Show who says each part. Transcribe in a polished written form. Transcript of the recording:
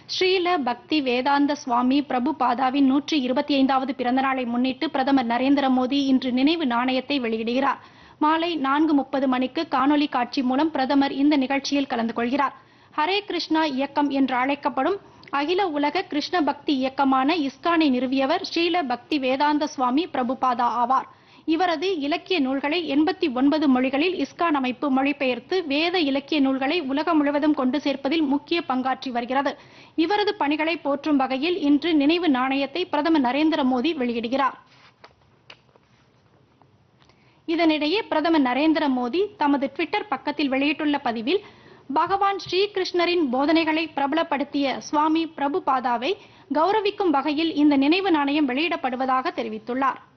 Speaker 1: ஸ்ரீல பக்தி வேதாந்த சுவாமி பிரபுபாதாவின் 125வது பிறந்த நாளை முன்னிட்டு பிரதமர் நரேந்திர மோடி இன்று நினைவு நாணயத்தை வெளியிடுகிறார். மாலை 4:30 மணிக்கு காணொலி காட்சி மூலம் பிரதமர் இந்த நிகழ்ச்சியில் கலந்து கொள்கிறார். ஹரே கிருஷ்ணா இயக்கம் என்று அழைக்கப்படும் அகில உலக கிருஷ்ண பக்தி இயக்கமான இஸ்கானை நிறுவியவர் ஸ்ரீல பக்தி வேதாந்த சுவாமி பிரபுபாதா ஆவார். இவரது இலக்கிய நூல்களை 89 மொழிகளில் இஸ்கான் அமைப்பு மொழிபெயர்த்து வேத இலக்கிய நூல்களை உலகம் முழுவதும் கொண்டு சேர்ப்பதில் முக்கிய பங்காற்றி வருகிறது. இவரது பணிகளை போற்றும் வகையில் இன்று நினைவு நாணயத்தை பிரதமர் நரேந்திர மோடி வெளியிடுகிறார். இதனிடையே பிரதமர் நரேந்திர மோடி தமது ட்விட்டர் பக்கத்தில் வெளியிட்டுள்ள பதிவில் பகவான் ஸ்ரீகிருஷ்ணரின் போதனைகளை பிரபலப்படுத்திய சுவாமி பிரபுபாதாவை கௌரவிக்கும் வகையில் இந்த நினைவு நாணயம் வெளியிடப்படுவதாக தெரிவித்துள்ளார்.